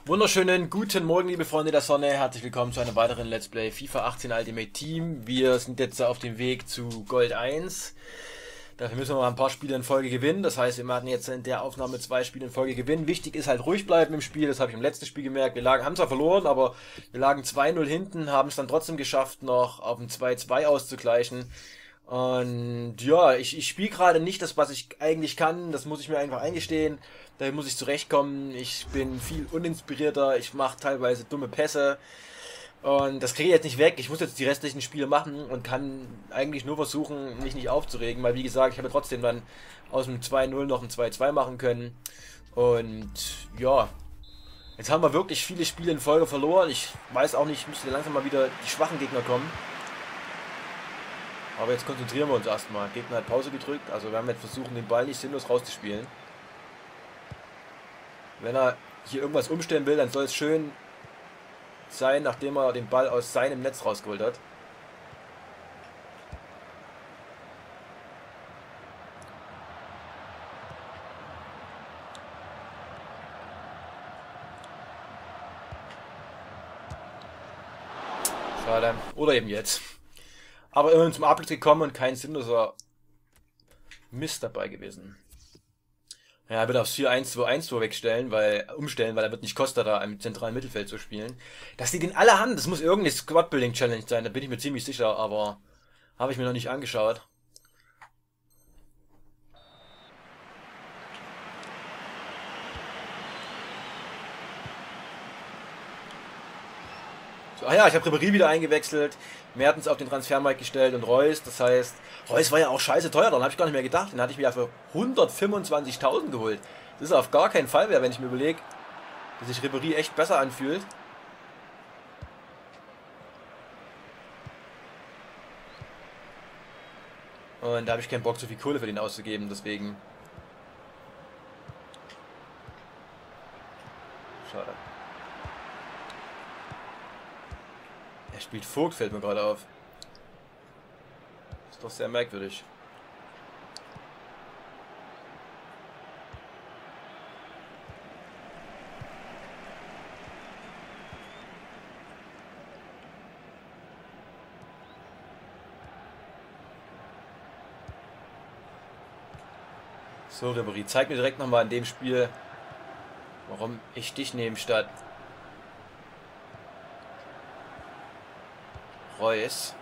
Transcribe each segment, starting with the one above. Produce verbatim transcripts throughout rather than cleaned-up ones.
Wunderschönen guten Morgen, liebe Freunde der Sonne. Herzlich willkommen zu einem weiteren Let's Play FIFA achtzehn Ultimate Team. Wir sind jetzt auf dem Weg zu Gold eins. Dafür müssen wir mal ein paar Spiele in Folge gewinnen. Das heißt, wir werden jetzt in der Aufnahme zwei Spiele in Folge gewinnen. Wichtig ist halt ruhig bleiben im Spiel. Das habe ich im letzten Spiel gemerkt. Wir lagen, haben zwar verloren, aber wir lagen zwei null hinten, haben es dann trotzdem geschafft, noch auf ein zwei zwei auszugleichen. Und ja, ich, ich spiele gerade nicht das, was ich eigentlich kann. Das muss ich mir einfach eingestehen. Da muss ich zurechtkommen. Ich bin viel uninspirierter. Ich mache teilweise dumme Pässe. Und das kriege ich jetzt nicht weg. Ich muss jetzt die restlichen Spiele machen und kann eigentlich nur versuchen, mich nicht aufzuregen. Weil wie gesagt, ich habe trotzdem dann aus dem zwei null noch ein zwei zwei machen können. Und ja, jetzt haben wir wirklich viele Spiele in Folge verloren. Ich weiß auch nicht, müsste langsam mal wieder die schwachen Gegner kommen. Aber jetzt konzentrieren wir uns erstmal. Gegner hat Pause gedrückt, also wir werden jetzt versuchen, den Ball nicht sinnlos rauszuspielen. Wenn er hier irgendwas umstellen will, dann soll es schön sein, nachdem er den Ball aus seinem Netz rausgeholt hat. Schade. Oder eben jetzt. Aber immerhin zum Abschluss gekommen und kein sinnloser Mist dabei gewesen. Ja, er wird aufs vier eins zwei eins zwei wegstellen, weil, umstellen, weil er wird nicht Costa da im zentralen Mittelfeld zu spielen. Das liegt in aller Hand, das muss irgendeine Squad-Building-Challenge sein, da bin ich mir ziemlich sicher, aber habe ich mir noch nicht angeschaut. So, ah ja, ich habe Ribéry wieder eingewechselt, Mertens auf den Transfermarkt gestellt und Reus, das heißt, Reus war ja auch scheiße teuer, daran habe ich gar nicht mehr gedacht, den hatte ich mir ja für hundertfünfundzwanzigtausend geholt. Das ist auf gar keinen Fall mehr, wenn ich mir überlege, dass sich Ribéry echt besser anfühlt. Und da habe ich keinen Bock, so viel Kohle für den auszugeben, deswegen. Schade. Er spielt Vogt, fällt mir gerade auf. Ist doch sehr merkwürdig. So, Ribéry, zeig mir direkt nochmal in dem Spiel, warum ich dich nehme statt Reus.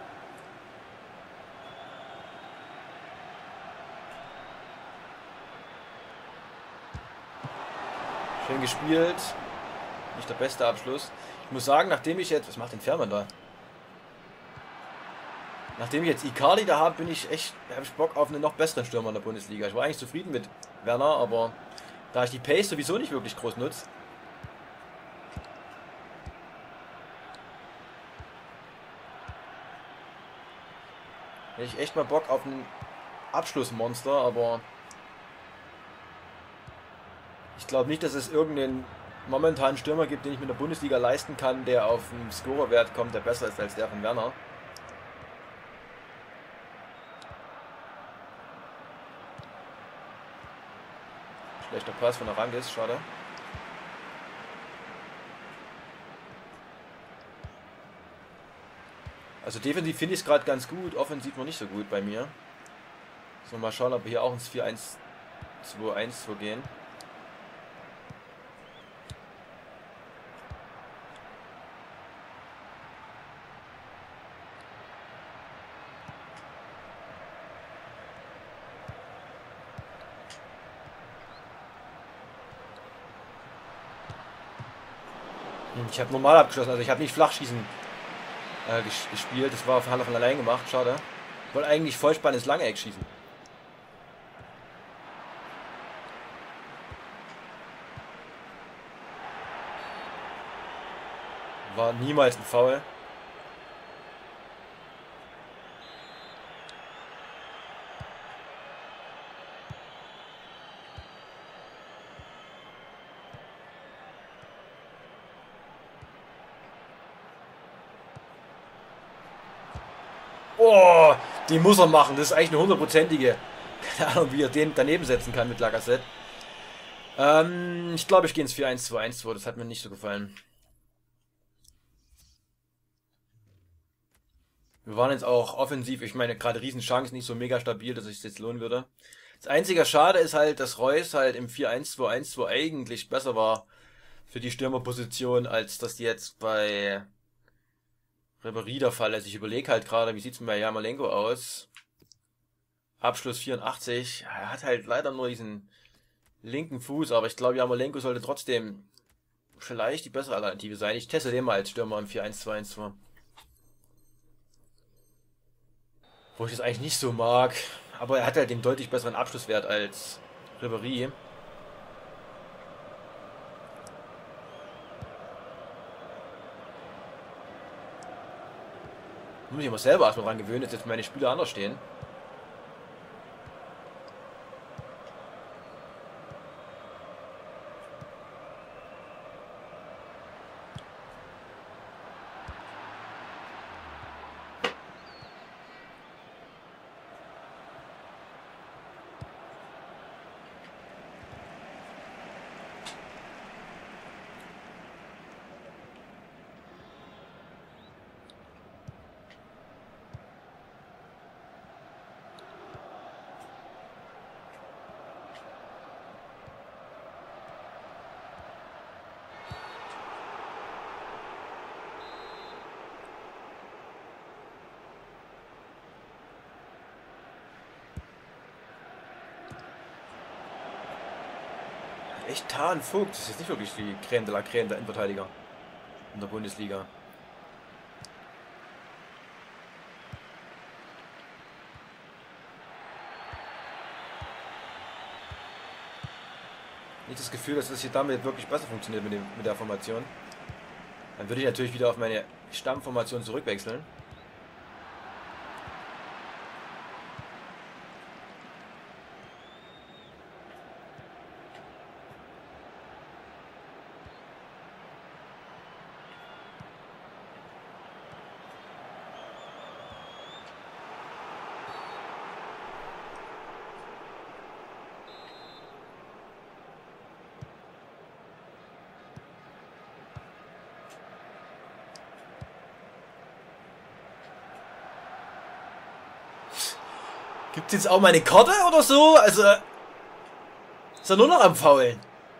Schön gespielt. Nicht der beste Abschluss. Ich muss sagen, nachdem ich jetzt... Was macht denn Fährmann da? Nachdem ich jetzt Icardi da habe, bin ich echt... habe ich Bock auf einen noch besseren Stürmer in der Bundesliga. Ich war eigentlich zufrieden mit Werner, aber da ich die Pace sowieso nicht wirklich groß nutze, hätte ich echt mal Bock auf ein Abschlussmonster, aber ich glaube nicht, dass es irgendeinen momentanen Stürmer gibt, den ich mit der Bundesliga leisten kann, der auf einen Scorerwert kommt, der besser ist als der von Werner. Schlechter Pass von Arangis, schade. Also defensiv finde ich es gerade ganz gut, offensiv noch nicht so gut bei mir. So, mal schauen, ob wir hier auch ins vier eins zwei eins zwei gehen. Ich habe normal abgeschlossen, also ich habe nicht Flachschießen äh, ges gespielt. Das war von Hand von allein gemacht, schade. Ich wollte eigentlich Vollspann ins Langeeck schießen. War niemals ein Foul. Oh, die muss er machen. Das ist eigentlich eine hundertprozentige. Keine Ahnung, wie er den daneben setzen kann mit Lacazette. Ähm, ich glaube, ich gehe ins vier eins zwei eins zwei. Das hat mir nicht so gefallen. Wir waren jetzt auch offensiv, ich meine, gerade Riesenchance nicht so mega stabil, dass es sich jetzt lohnen würde. Das einzige Schade ist halt, dass Reus halt im vier eins zwei eins zwei eigentlich besser war für die Stürmerposition, als das jetzt bei Ribéry der Fall ist. Ich überlege halt gerade, wie sieht es bei Yarmolenko aus? Abschluss vierundachtzig. Er hat halt leider nur diesen linken Fuß, aber ich glaube, Yarmolenko sollte trotzdem vielleicht die bessere Alternative sein. Ich teste den mal als Stürmer im vier eins zwei eins zwei. Wo ich das eigentlich nicht so mag. Aber er hat halt den deutlich besseren Abschlusswert als Ribéry. Muss ich aber selber erstmal dran gewöhnen, dass jetzt meine Spieler anders stehen. Echt Tarn Vogt, das ist jetzt nicht wirklich die Crème de la Crème der Innenverteidiger in der Bundesliga. Nicht das Gefühl, dass das hier damit wirklich besser funktioniert mit, dem, mit der Formation. Dann würde ich natürlich wieder auf meine Stammformation zurückwechseln. Gibt es jetzt auch mal eine Karte oder so? Also, ist er nur noch am Faulen.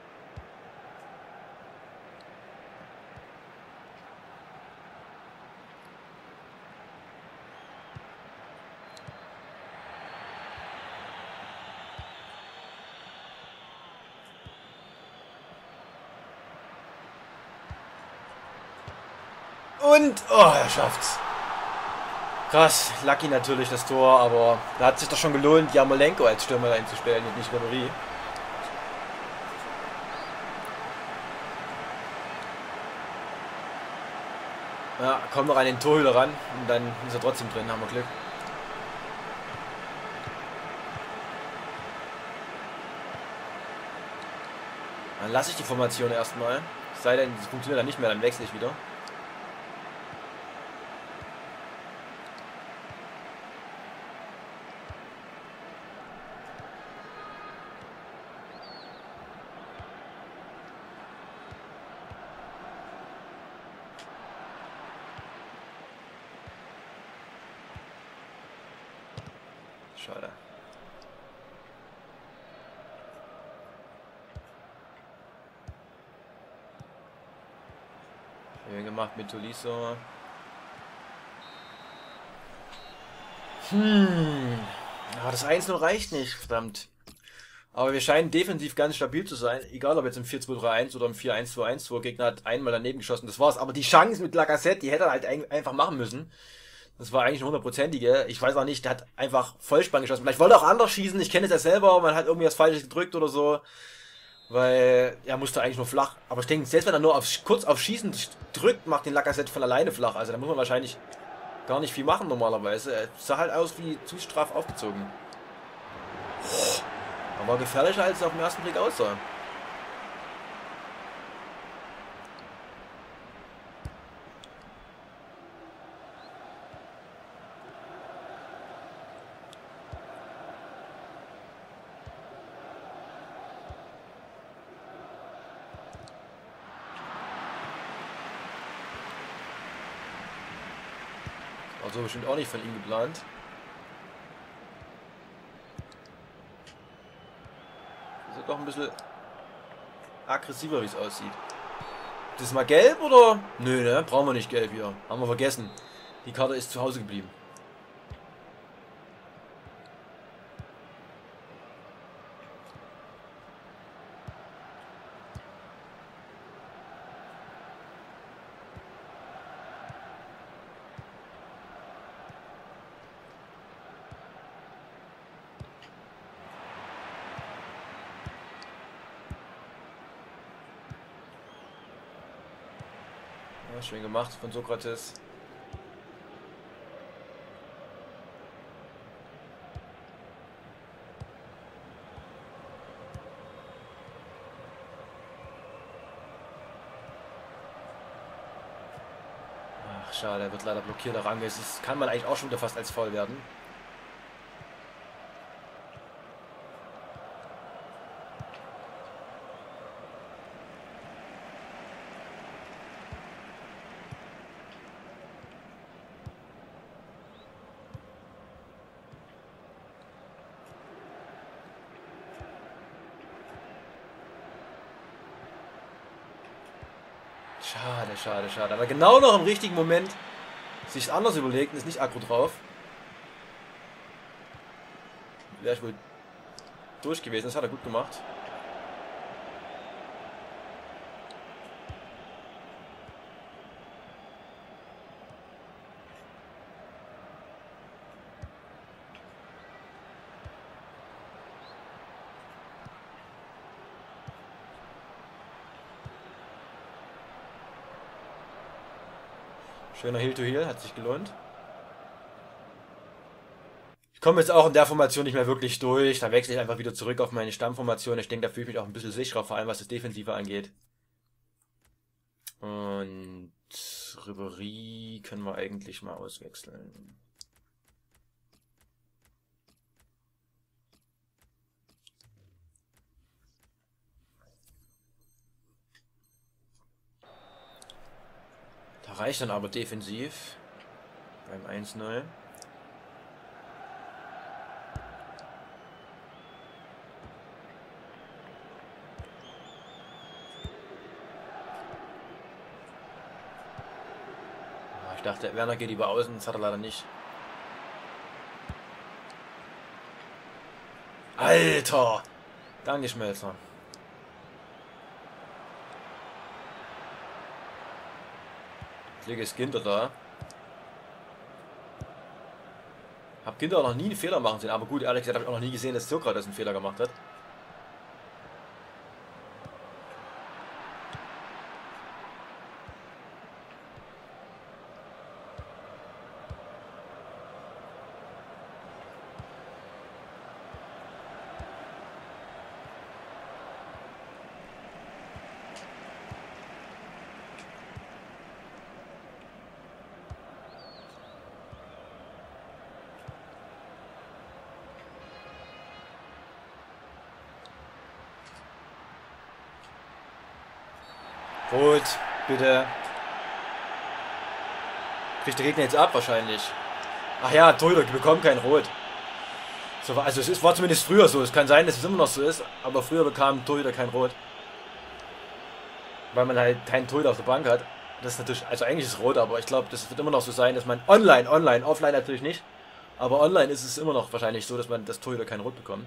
Und, oh, er schafft's. Krass, Lucky natürlich das Tor, aber da hat sich doch schon gelohnt, Yarmolenko als Stürmer einzustellen und nicht Ribéry. Ja, kommt noch an den Torhüter ran und dann ist er trotzdem drin, haben wir Glück. Dann lasse ich die Formation erstmal. Sei denn, es funktioniert dann nicht mehr, dann wechsle ich wieder. Schade. Schön gemacht mit Tolisso. Hm. Ja, das eins null reicht nicht, verdammt. Aber wir scheinen defensiv ganz stabil zu sein. Egal ob jetzt im vier zwei drei eins oder im vier eins zwei eins. Der Gegner hat einmal daneben geschossen, das war's. Aber die Chance mit Lacazette, die hätte er halt einfach machen müssen. Das war eigentlich eine hundertprozentige. Ich weiß auch nicht, der hat einfach Vollspann geschossen. Vielleicht wollte er auch anders schießen. Ich kenne es ja selber. Man hat irgendwie was Falsches gedrückt oder so. Weil er musste eigentlich nur flach. Aber ich denke, selbst wenn er nur auf, kurz auf Schießen drückt, macht den Lacazette von alleine flach. Also da muss man wahrscheinlich gar nicht viel machen normalerweise. Er sah halt aus wie zu straff aufgezogen. Aber gefährlicher als es auf den ersten Blick aussah. War so bestimmt auch nicht von ihm geplant. Das ist doch ein bisschen aggressiver, wie es aussieht. Das ist mal gelb oder? Nö, ne? Brauchen wir nicht gelb hier. Haben wir vergessen. Die Karte ist zu Hause geblieben. Ja, schön gemacht von Sokrates. Ach, schade, er wird leider blockiert. Der Rang ist, das kann man eigentlich auch schon wieder fast als Foul werden. Schade, schade, schade. Aber genau noch im richtigen Moment sich anders überlegt und ist nicht aggro drauf. Wäre ich wohl durch gewesen. Das hat er gut gemacht. Schöner Heel-to-Heel, hat sich gelohnt. Ich komme jetzt auch in der Formation nicht mehr wirklich durch. Da wechsle ich einfach wieder zurück auf meine Stammformation. Ich denke, da fühle ich mich auch ein bisschen sicherer, vor allem was das Defensive angeht. Und Ribéry können wir eigentlich mal auswechseln. Da reicht dann aber defensiv beim eins null. Ich dachte, Werner geht über außen, das hat er leider nicht. Alter! Danke, Schmelzer. Jetzt ist Ginter da. Hab Ginter auch noch nie einen Fehler machen sehen, aber gut, ehrlich gesagt habe ich auch noch nie gesehen, dass Sokrates einen Fehler gemacht hat. Rot, bitte. Kriegt der Gegner jetzt ab wahrscheinlich. Ach ja, Torhüter bekommen kein Rot. So, also es ist, war zumindest früher so. Es kann sein, dass es immer noch so ist, aber früher bekam Torhüter kein Rot. Weil man halt keinen Torhüter auf der Bank hat. Das ist natürlich, also eigentlich ist es rot, aber ich glaube, das wird immer noch so sein, dass man online, online, offline natürlich nicht. Aber online ist es immer noch wahrscheinlich so, dass man das Torhüter kein Rot bekommt.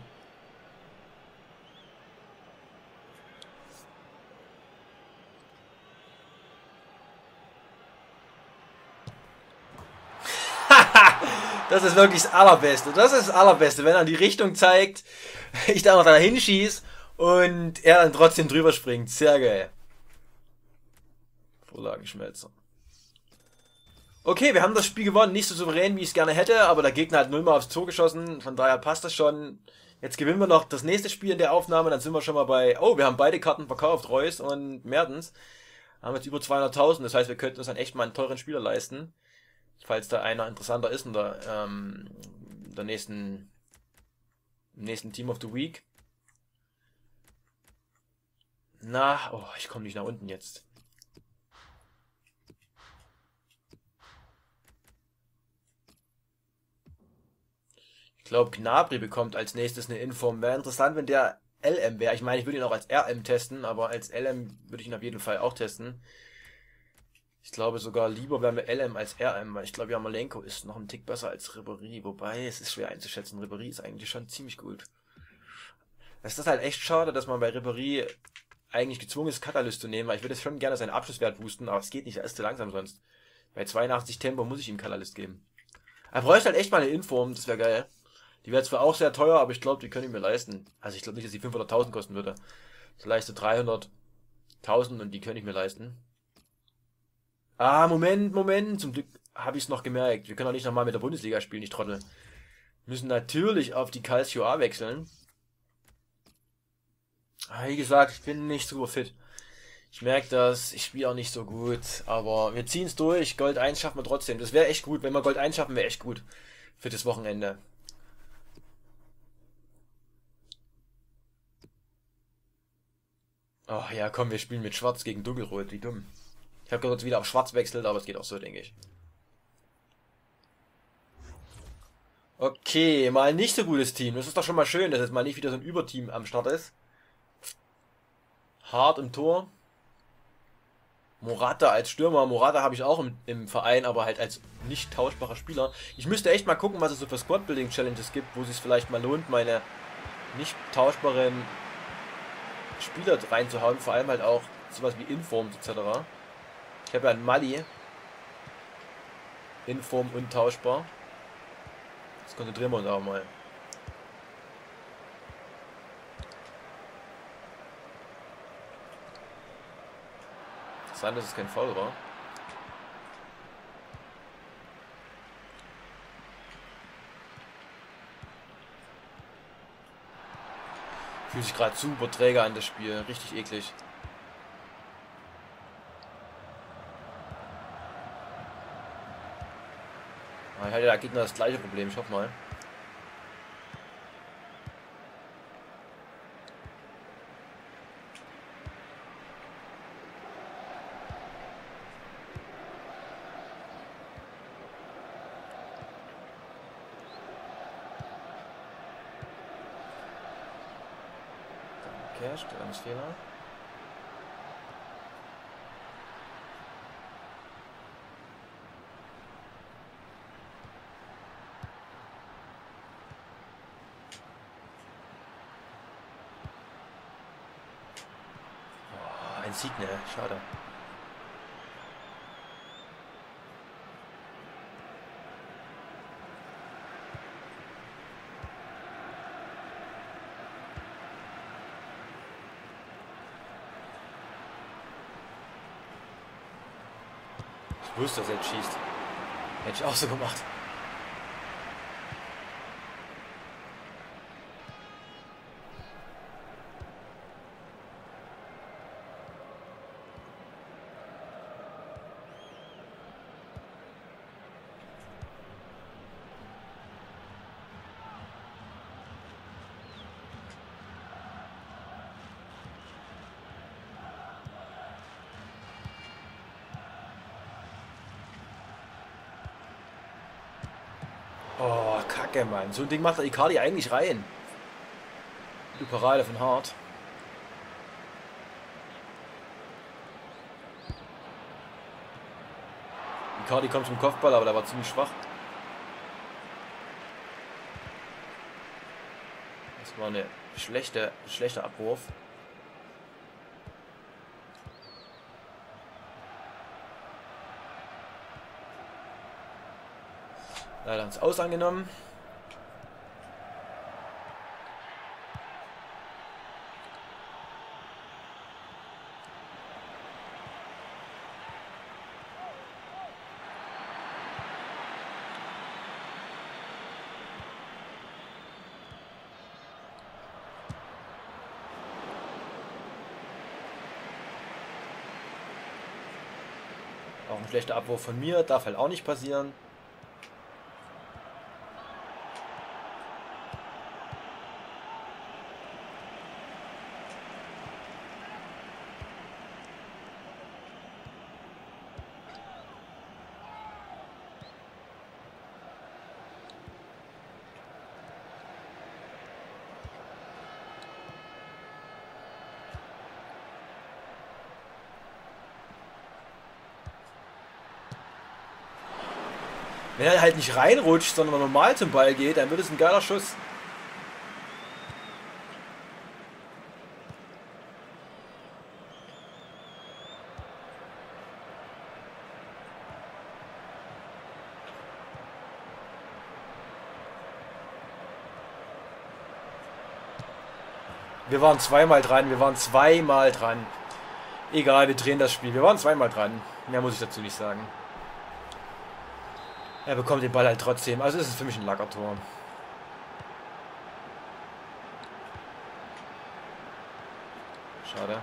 Das ist wirklich das Allerbeste. Das ist das Allerbeste, wenn er die Richtung zeigt, ich da noch da hinschieße und er dann trotzdem drüber springt. Sehr geil. Vorlagenschmelzer. Okay, wir haben das Spiel gewonnen. Nicht so souverän, wie ich es gerne hätte, aber der Gegner hat nullmal aufs Tor geschossen. Von daher passt das schon. Jetzt gewinnen wir noch das nächste Spiel in der Aufnahme. Dann sind wir schon mal bei... Oh, wir haben beide Karten verkauft. Reus und Mertens. Haben jetzt über zweihunderttausend. Das heißt, wir könnten uns dann echt mal einen teuren Spieler leisten. Falls da einer interessanter ist in der, ähm, der nächsten, im nächsten Team of the Week. Na, oh, ich komme nicht nach unten jetzt. Ich glaube, Gnabry bekommt als nächstes eine Inform. Wäre interessant, wenn der L M wäre. Ich meine, ich würde ihn auch als R M testen, aber als L M würde ich ihn auf jeden Fall auch testen. Ich glaube sogar lieber wären wir L M als R M, weil ich glaube, Yarmolenko ist noch ein Tick besser als Ribéry. Wobei, es ist schwer einzuschätzen. Ribéry ist eigentlich schon ziemlich gut. Es ist halt echt schade, dass man bei Ribéry eigentlich gezwungen ist, Catalyst zu nehmen, weil ich würde schon gerne seinen Abschlusswert boosten, aber es geht nicht, er ist zu langsam sonst. Bei zweiundachtzig Tempo muss ich ihm Catalyst geben. Er bräuchte halt echt mal eine Inform, das wäre geil. Die wäre zwar auch sehr teuer, aber ich glaube, die können ich mir leisten. Also ich glaube nicht, dass die fünfhunderttausend kosten würde. Vielleicht so dreihunderttausend und die könnte ich mir leisten. Ah, Moment, Moment. Zum Glück habe ich es noch gemerkt. Wir können auch nicht nochmal mit der Bundesliga spielen, ich Trottel. Wir müssen natürlich auf die Calcio A wechseln. Ah, wie gesagt, ich bin nicht super fit. Ich merke das, ich spiele auch nicht so gut. Aber wir ziehen es durch. Gold eins schaffen wir trotzdem. Das wäre echt gut. Wenn wir Gold eins schaffen, wäre echt gut. Für das Wochenende. Oh ja, komm, wir spielen mit Schwarz gegen Dunkelrot. Wie dumm. Ich habe gerade wieder auf Schwarz wechselt, aber es geht auch so, denke ich. Okay, mal ein nicht so gutes Team. Das ist doch schon mal schön, dass jetzt mal nicht wieder so ein Überteam am Start ist. Hart im Tor. Morata als Stürmer. Morata habe ich auch im, im Verein, aber halt als nicht tauschbarer Spieler. Ich müsste echt mal gucken, was es so für Squad-Building-Challenges gibt, wo es sich vielleicht mal lohnt, meine nicht tauschbaren Spieler reinzuhauen. Vor allem halt auch sowas wie Informs et cetera. Ich habe ja einen Mali. Inform untauschbar. Jetzt konzentrieren wir uns auch mal. Interessant, dass es kein Foul war. Fühlt sich gerade super träge an das Spiel. Richtig eklig. Ich hatte der Gegner das gleiche Problem, ich hoffe mal. Okay, Stellungsfehler. Ein Sieg, ne? Schade. Ich wusste, dass er jetzt schießt. Hätte ich auch so gemacht. Oh, Kacke, Mann. So ein Ding macht der Icardi eigentlich rein. Die Parade von Hart. Icardi kommt zum Kopfball, aber der war ziemlich schwach. Das war eine schlechte, schlechter Abwurf. Leider ins Aus angenommen. Auch ein schlechter Abwurf von mir, darf halt auch nicht passieren. Wenn er halt nicht reinrutscht, sondern normal zum Ball geht, dann wird es ein geiler Schuss. Wir waren zweimal dran, wir waren zweimal dran. Egal, wir drehen das Spiel. Wir waren zweimal dran. Mehr muss ich dazu nicht sagen. Er bekommt den Ball halt trotzdem. Also ist es für mich ein Lackertor. Schade.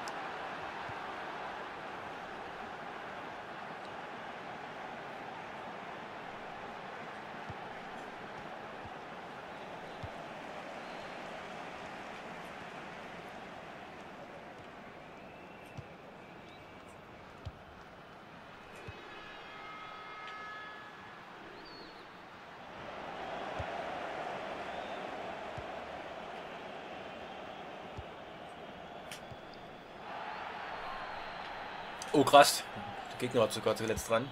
Oh krass. Der Gegner war sogar zuletzt dran.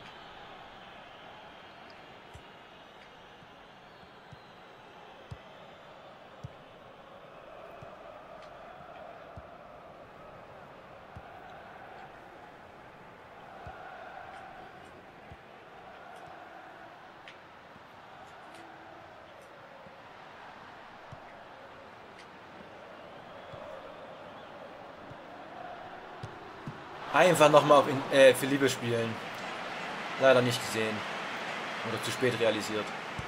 Einfach nochmal auf in, äh, Philippe spielen. Leider nicht gesehen. Oder zu spät realisiert.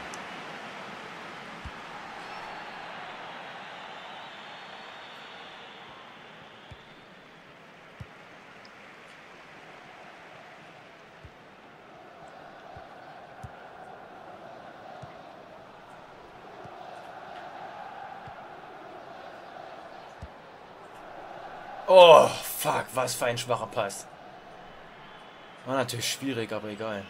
Oh, fuck, was für ein schwacher Pass. War natürlich schwierig, aber egal.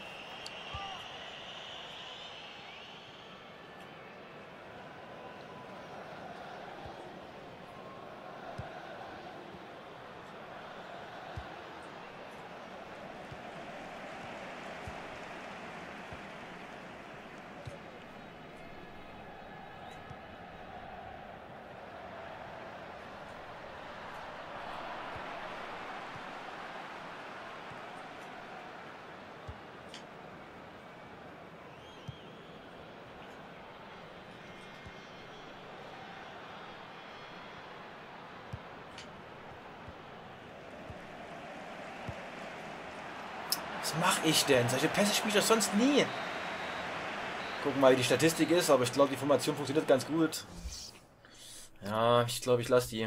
Was mache ich denn? Solche Pässe spiele ich doch sonst nie. Gucken mal, wie die Statistik ist, aber ich glaube, die Formation funktioniert ganz gut. Ja, ich glaube, ich lasse die.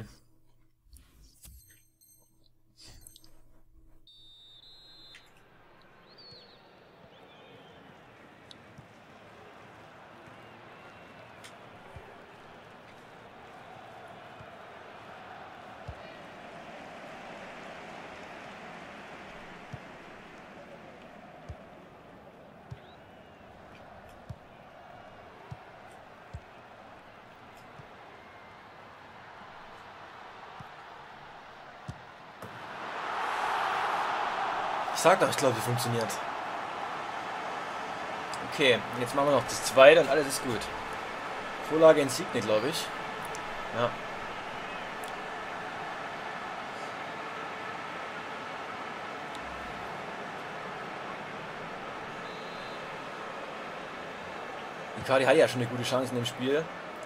Ich sag doch, ich glaube, die funktioniert. Okay, jetzt machen wir noch das zweite und alles ist gut. Vorlage Insigne, glaube ich. Ja. Icardi hat ja schon eine gute Chance in dem Spiel.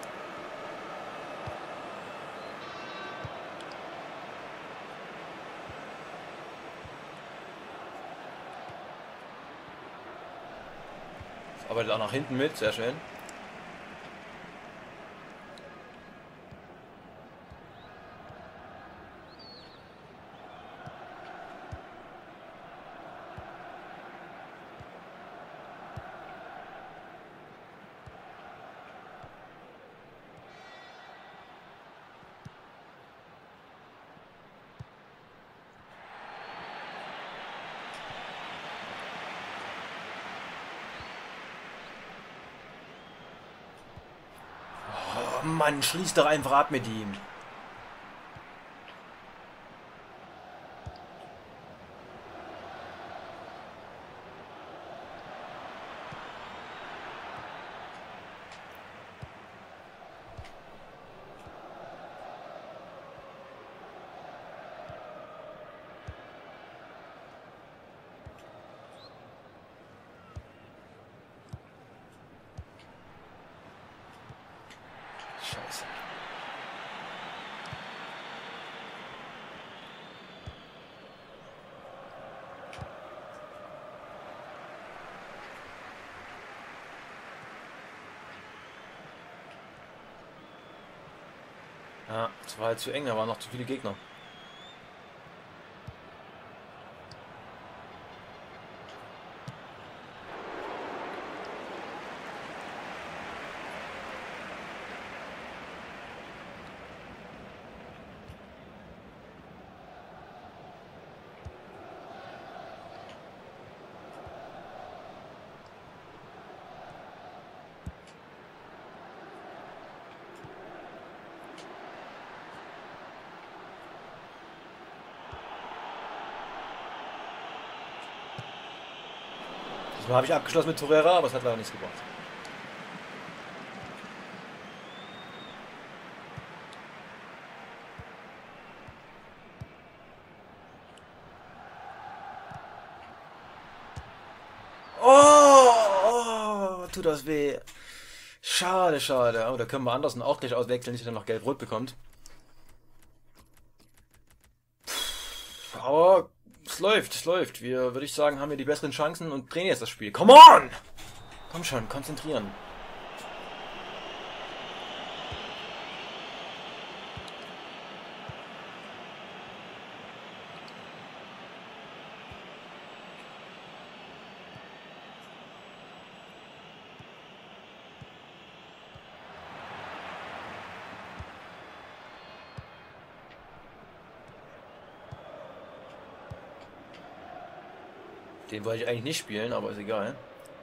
Arbeitet auch nach hinten mit, sehr schön. Oh Mann, schließ doch einfach ab mit ihm. Scheiße. Ja, es war halt zu eng, da waren noch zu viele Gegner. Diesmal habe ich abgeschlossen mit Torreira, aber es hat leider nichts gebracht. Oh, oh, tut das weh. Schade, schade. Oh, da können wir Andersen auch gleich auswechseln, nicht, dass er noch gelb-rot bekommt. Aber es läuft, es läuft. Wir, würde ich sagen, haben wir die besseren Chancen und drehen jetzt das Spiel. Come on! Komm schon, konzentrieren. Den wollte ich eigentlich nicht spielen, aber ist egal.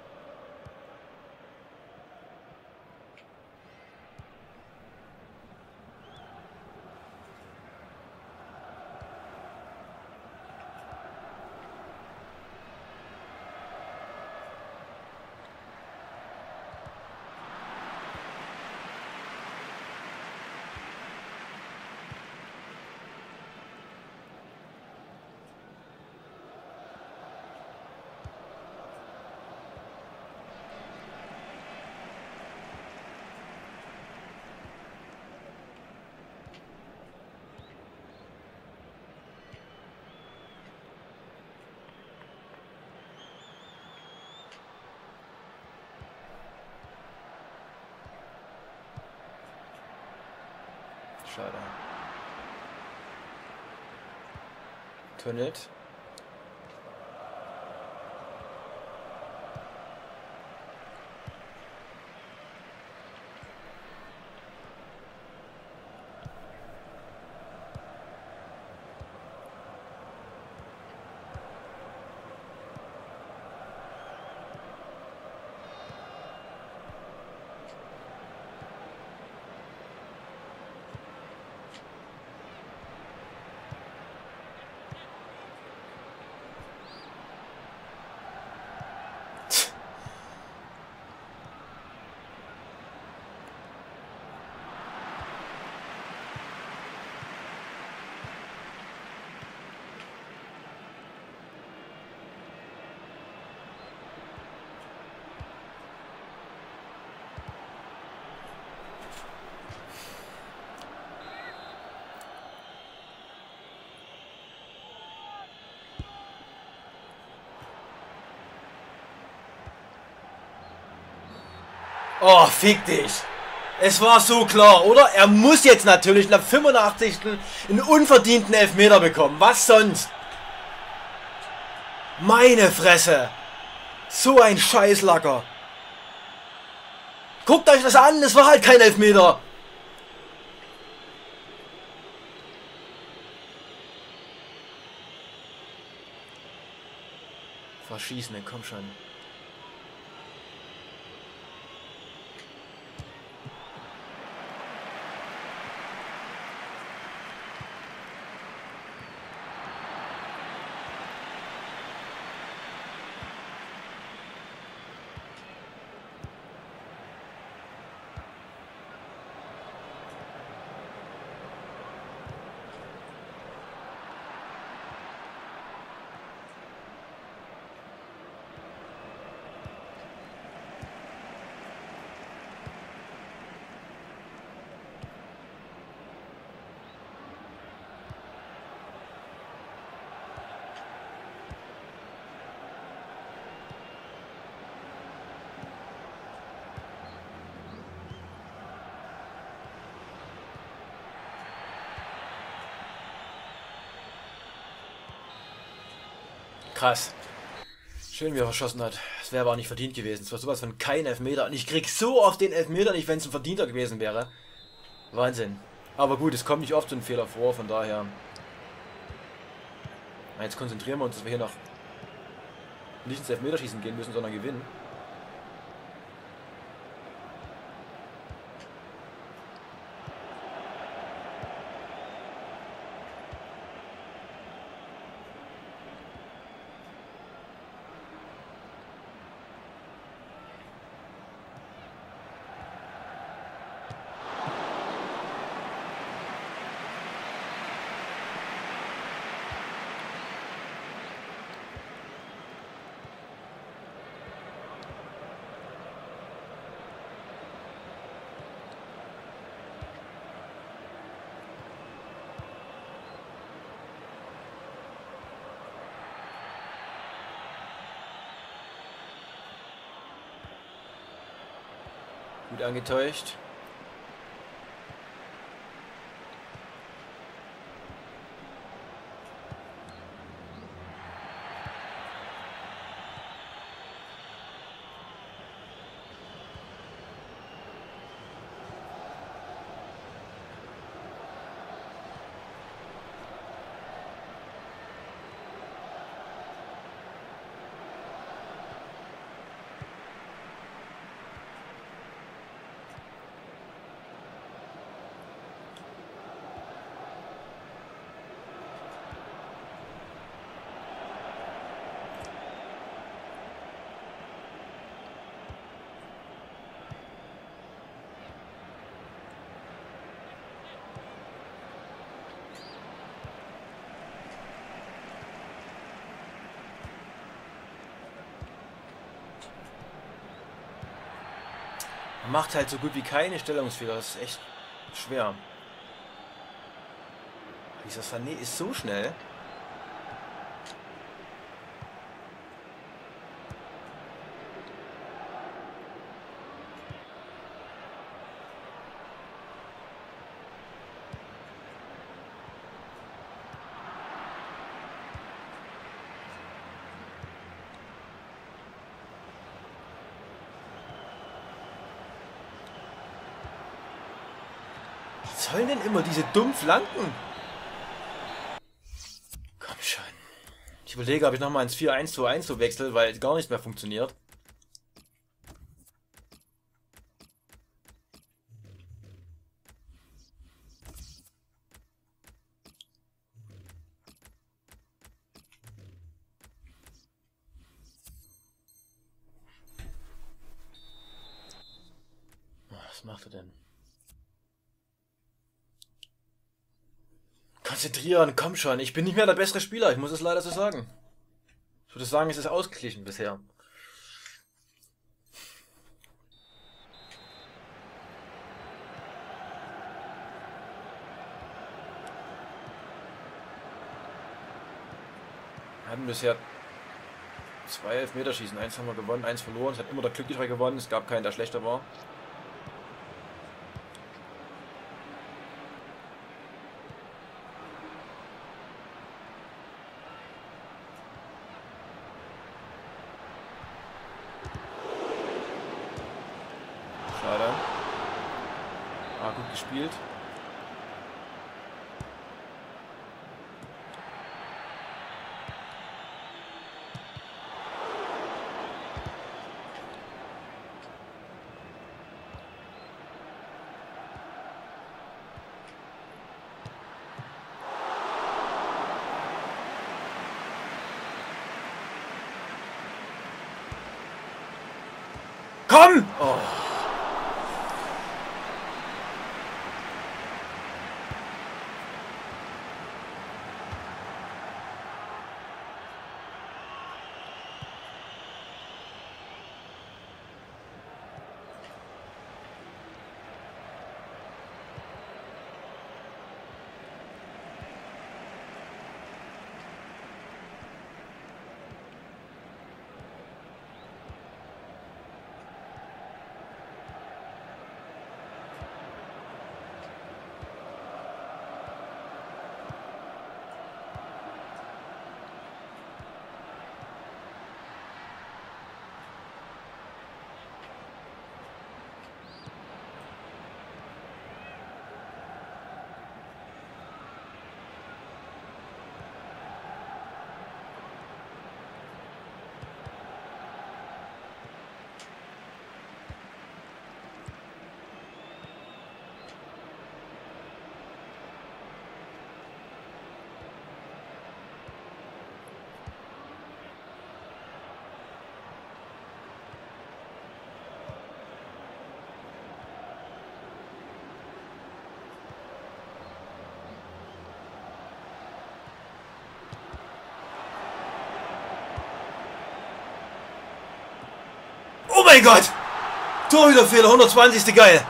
Schade. Tunnelt. Oh, fick dich. Es war so klar, oder? Er muss jetzt natürlich in der fünfundachtzigsten einen unverdienten Elfmeter bekommen. Was sonst? Meine Fresse. So ein Scheißlacker. Guckt euch das an, es war halt kein Elfmeter. Verschießen, komm schon. krass. Schön, wie er verschossen hat. Das wäre aber auch nicht verdient gewesen. Es war sowas von kein Elfmeter. Und ich krieg so oft den Elfmeter nicht, wenn es ein Verdienter gewesen wäre. Wahnsinn. Aber gut, es kommt nicht oft so ein Fehler vor, von daher. Jetzt konzentrieren wir uns, dass wir hier noch nicht ins Elfmeterschießen gehen müssen, sondern gewinnen. Gut angetäuscht. Macht halt so gut wie keine Stellungsfehler. Das ist echt schwer. Dieser Sané ist so schnell. Was sollen denn immer diese dummen Flanken? Komm schon. Ich überlege, ob ich nochmal ins vier eins zwei eins so wechsle, weil gar nichts mehr funktioniert. Was macht er denn? Konzentrieren, komm schon. Ich bin nicht mehr der bessere Spieler, ich muss es leider so sagen. Ich würde sagen, es ist ausgeglichen bisher. Wir hatten bisher zwei Elfmeterschießen. Eins haben wir gewonnen, eins verloren. Es hat immer der Glücklichere gewonnen, es gab keinen, der schlechter war. Schade. Ah, gut gespielt. Komm! Oh. mein Gott! Torhüterfehler, hundertzwanzigste geil!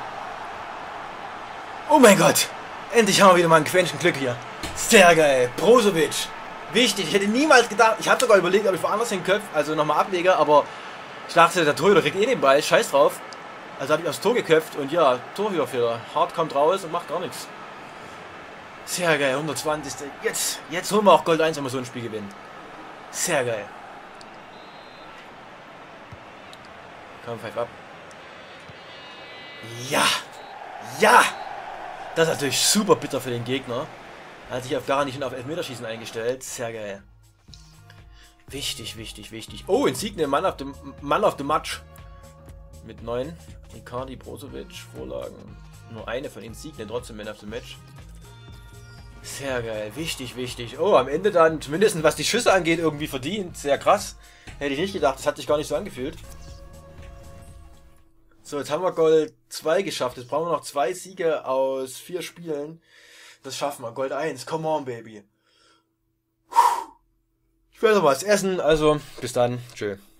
Oh mein Gott! Endlich haben wir wieder mal ein Quäntchen Glück hier. Sehr geil. Brozovic. Wichtig. Ich hätte niemals gedacht, ich habe sogar überlegt, ob ich woanders hinköpfe, also nochmal Ableger, aber ich dachte, der Torhüter kriegt eh den Ball, scheiß drauf. Also habe ich aufs Tor geköpft und ja, Torhüterfehler. Hart kommt raus und macht gar nichts. Sehr geil, hundertzwanzigste Jetzt, jetzt holen wir auch Gold eins, wenn wir so ein Spiel gewinnen. Sehr geil. Komm, pfeif ab. Ja! Ja! Das ist natürlich super bitter für den Gegner. Hat sich auf gar nicht und auf Elfmeterschießen eingestellt. Sehr geil. Wichtig, wichtig, wichtig. Oh, Insigne, Mann auf dem Mann auf dem Match. Mit neun. Icardi, Brozovic, Vorlagen. Nur eine von Insigne, trotzdem Man of the Match. Sehr geil. Wichtig, wichtig. Oh, am Ende dann, zumindest was die Schüsse angeht, irgendwie verdient. Sehr krass. Hätte ich nicht gedacht. Das hat sich gar nicht so angefühlt. So, jetzt haben wir Gold zwei geschafft. Jetzt brauchen wir noch zwei Siege aus vier Spielen. Das schaffen wir. Gold eins. Come on, baby. Ich will noch was essen. Also, bis dann. Tschö.